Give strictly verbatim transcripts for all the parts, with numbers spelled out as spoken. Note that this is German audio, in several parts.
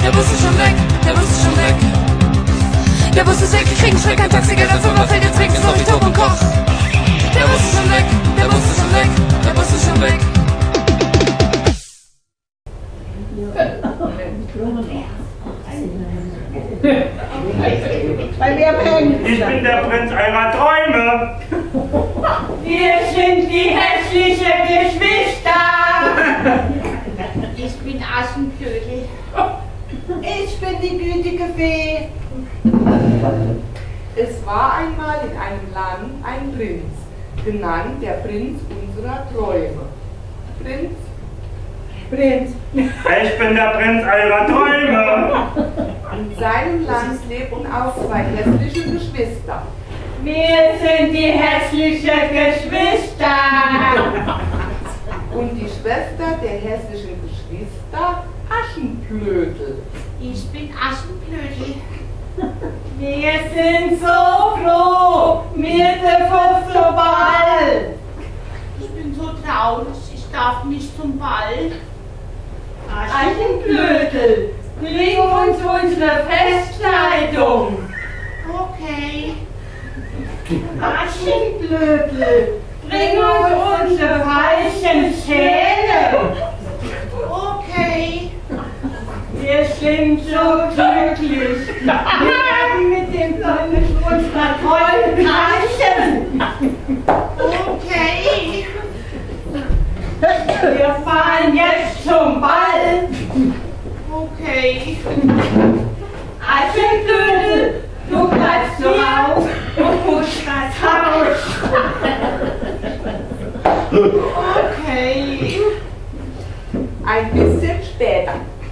der Bus ist schon weg, der Bus ist schon weg. Der Bus ist weg, wir kriegen schnell kein Taxi, Geld, das fällt jetzt weg, ist noch nicht Top und Koch. Der Bus ist schon weg, der Bus ist schon weg, der Bus ist schon weg. Bei mir hängt. Ich bin der Prinz eurer Träume. Wir sind die hässlichen Geschwister. Ich bin Aschenbrödel. Ich bin die gütige Fee. Es war einmal in einem Land ein Prinz, genannt der Prinz unserer Träume. Prinz? Prinz. Ich bin der Prinz eurer Träume. In seinem Land lebten auch zwei hässliche Geschwister. Wir sind die hässlichen Geschwister. Und die Schwester der hässlichen Geschwister, Aschenblödel. Ich bin Aschenbrödel. Wir sind so froh, wir dürfen zum Ball. Ich bin so traurig, ich darf nicht zum Ball. Aschenblödel, bring uns unsere Festkleidung. Okay. Aschenblödel, bring uns unsere weichen Zähne. Okay. Wir sind so glücklich. Wir werden mit dem Prinz unserer Träume kreisen. Okay. Wir fahren jetzt zum Ball. Okay. Aschenblödel, du bleibst zu Hause und putzt das Haus. Okay. Ein bisschen später.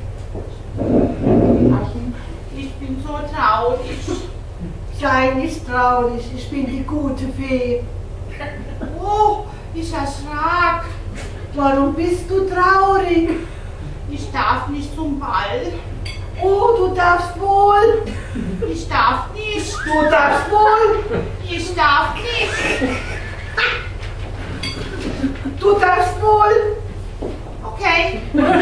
Aschen. Ich bin so traurig. Sei nicht traurig, ich bin die gute Fee. Oh, ich erschrak. Warum bist du traurig? Ich darf nicht zum Ball. Oh, du darfst wohl. Ich darf nicht. Du darfst wohl. Ich darf nicht. Du darfst wohl. Okay.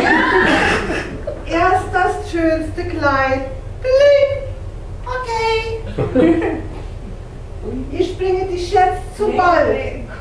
Erst das schönste Kleid. Bling. Okay. Ich bringe dich jetzt zum Ball.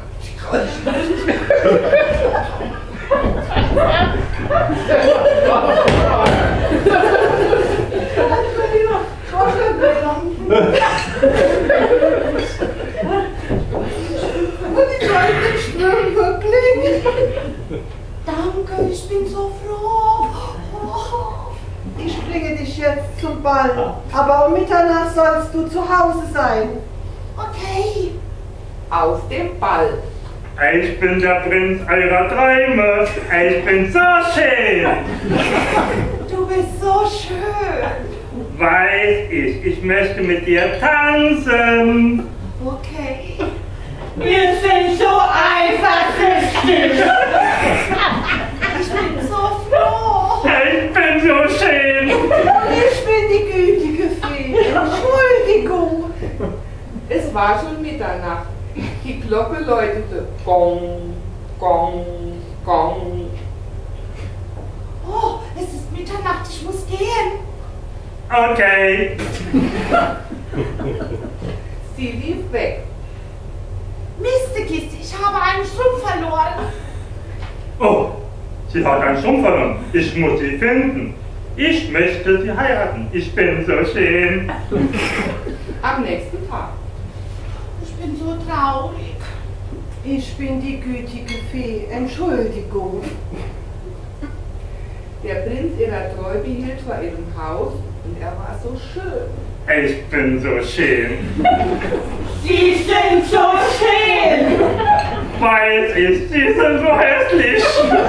Und die Leute schwimmen wirklich. Danke, ich bin so froh. Ich bringe dich jetzt zum Ball. Aber um Mitternacht sollst du zu Hause sein. Okay. Auf dem Ball. Ich bin der Prinz eurer Träume. Ich bin so schön. Du bist so schön. Weiß ich, ich möchte mit dir tanzen. Okay. Wir sind so eifersüchtig. Ich bin so froh. Ich bin so schön. Und ich bin die gütige Fee. Entschuldigung. Es war schon Mitternacht. Die Glocke läutete. Gong, gong, gong. Oh, es ist Mitternacht, ich muss gehen. Okay. Sie lief weg. Mistekiste, ich habe einen Strumpf verloren. Oh, sie hat einen Strumpf verloren. Ich muss sie finden. Ich möchte sie heiraten. Ich bin so schön. Am nächsten Tag. Ich bin so traurig. Ich bin die gütige Fee. Entschuldigung. Der Prinz ihrer Träume hielt vor ihrem Haus und er war so schön. Ich bin so schön. Sie sind so schön. Weiß ich, sie sind so hässlich.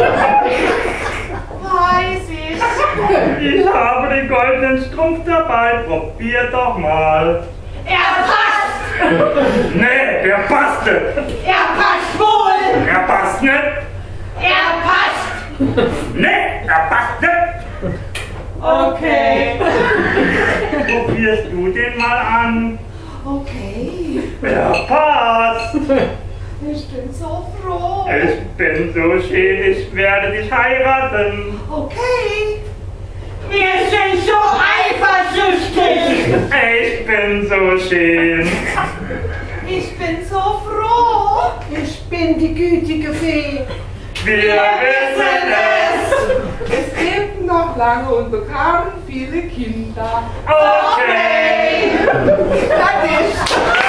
Weiß ich. Ich habe den goldenen Strumpf dabei. Probier doch mal. Er passt. Nee, der passt nicht. Er passt wohl. Er passt nicht. Er passt. Nee, er passt nicht. Okay. Probierst du den mal an? Okay. Er passt. Ich bin so froh. Ich bin so schön, ich werde dich heiraten. Okay. Ihr seid so eifersüchtig. Ich bin so schön. Ich bin so froh. Ich bin die gütige Fee. Wir wissen es. Es lebten noch lange und bekamen viele Kinder. Okay. Fertig.